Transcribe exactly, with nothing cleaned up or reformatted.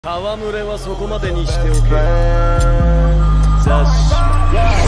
戯れはそこまでにしておけ。雑誌